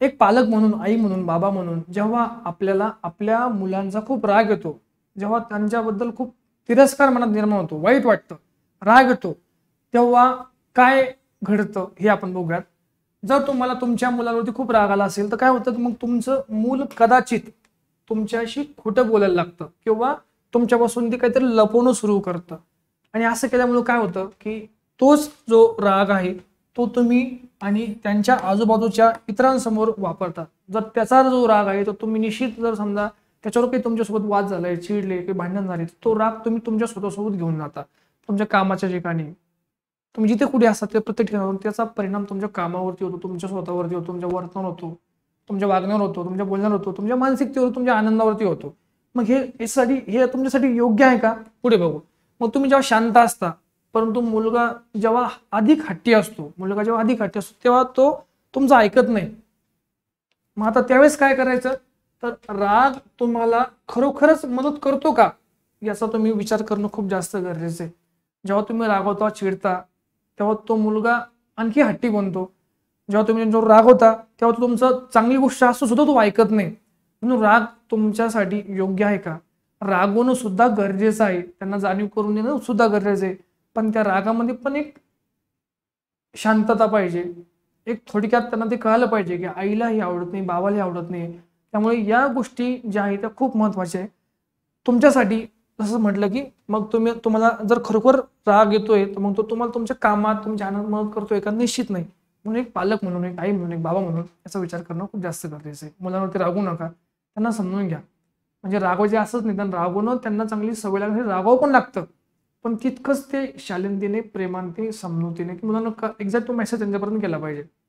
एक पालक म्हणून, आई म्हणून, बाबा म्हणून जेव्हा आपल्याला आपल्या मुलांचा खूप राग येतो, जेव्हा त्यांच्याबद्दल खूप तिरस्कार मनात निर्माण होतो, वाईट वाटतं, राग येतो, तेव्हा काय घडतं हे आपण बघूयात. जर तुम्हाला तुमच्या मुलावरती खूप राग आला असेल तर काय होतं, मग तुमचं मूल कदाचित तुमच्याशी खोटं बोलायला लागतं किंवा तुमच्यापासून ते काहीतरी लपवणं सुरू करतं. आणि असं केल्यामुळे काय होतं की तोच जो राग आहे तो तुम्ही आणि त्यांच्या आजूबाजूच्या इतरांसमोर वापरतात. जर त्याचा जो राग आहे तो तुम्ही निश्चित, जर समजा त्याच्यावर काही तुमच्यासोबत वाद झालाय, चिडले, काही भांडण झाले, तो राग तुम्ही तुमच्या स्वतःसोबत घेऊन जाता. तुमच्या कामाच्या ठिकाणी तुम्ही जिथे कुठे असतात त्या प्रत्येक ठिकाणावर त्याचा परिणाम तुमच्या कामावरती होतो, तुमच्या स्वतःवरती होतो, तुमच्या वर्तनावर होतो, तुमच्या वागण्यावर होतो, तुमच्या बोलण्यावर होतो, तुमच्या मानसिकतेवर, तुमच्या आनंदावरती होतो. मग हे तुमच्यासाठी योग्य आहे का? पुढे बघू. मग तुम्ही जेव्हा शांत असता, परंतु मुलगा जेव्हा अधिक हट्टी असतो, तेव्हा तो तुमचं ऐकत नाही. मग आता त्यावेळेस काय करायचं, तर राग तुम्हाला खरोखरच मदत करतो का याचा तुम्ही विचार करणं खूप जास्त गरजेचं आहे. जेव्हा तुम्ही रागवता, चिडता, तेव्हा तो मुलगा आणखी हट्टी बनतो. जेव्हा तुम्ही त्यांच्यावर रागवता तेव्हा तो तुमचं चांगली गोष्ट असतो सुद्धा तो ऐकत नाही. म्हणून राग तुमच्यासाठी योग्य आहे का? रागवणं सुद्धा गरजेचं आहे, त्यांना जाणीव करून देणं सुद्धा गरजेचं आहे. पण त्या रागामध्ये पण एक शांतता पाहिजे. एक थोडक्यात त्यांना ते कळालं पाहिजे की आईलाही आवडत नाही, बाबालाही आवडत नाही. त्यामुळे या गोष्टी ज्या आहेत त्या खूप महत्त्वाच्या आहे तुमच्यासाठी. जसं म्हटलं की मग तुम्हाला जर खरोखर राग येतोय तर मग तो तुम्हाला तुमच्या कामात, तुमच्या आनंदात मदत करतोय का? निश्चित नाही. म्हणून एक पालक म्हणून, एक आई म्हणून, एक बाबा म्हणून याचा विचार करणं खूप जास्त गरजेचं आहे. मुलांवरती रागवू नका, त्यांना समजून घ्या. म्हणजे रागवायचे असंच नाही, त्यांना रागवणं, त्यांना चांगली सवय लागण्यासाठी रागावं पण लागतं, पण तितकंच ते शालीनतेने, प्रेमाने, समजुतीने की मुलांना एक्झॅक्ट तो मेसेज त्यांच्यापर्यंत गेला पाहिजे.